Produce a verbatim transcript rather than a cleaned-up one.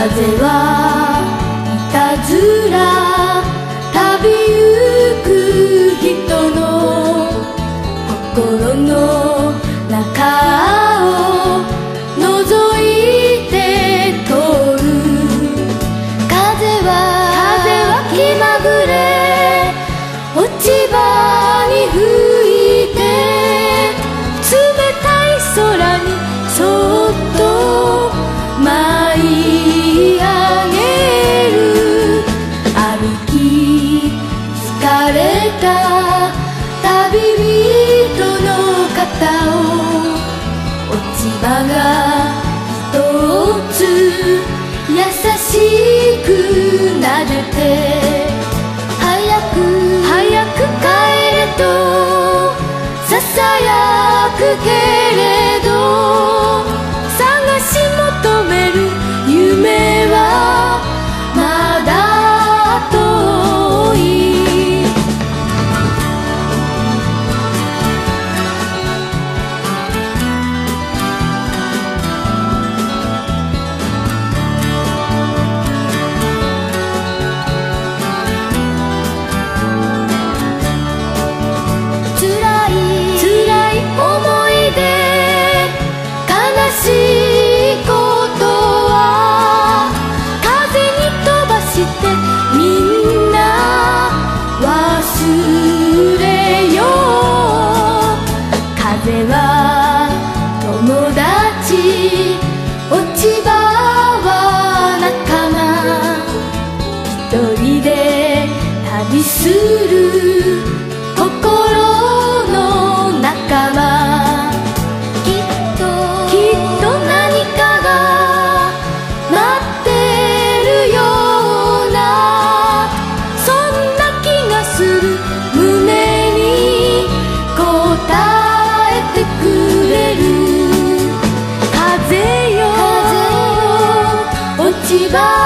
風はいたずら旅ゆく人の心の中を覗いて通る。風は風は気まぐれ落ち葉に吹いて冷たい空にそっと舞い上げる。歩き疲れた旅人の肩を落ち葉が一つ優しく撫でて、早く早く帰れとささやくけれど、探し求める夢はまだ遠い。辛い辛い思い出悲しいことは風に飛ばしてみんな忘れよう。風は友達落ち葉は仲間、一人で旅する心の仲間。きっときっと何かが待ってるような、そんな気がする。胸に答えてくれる。風よ落ち葉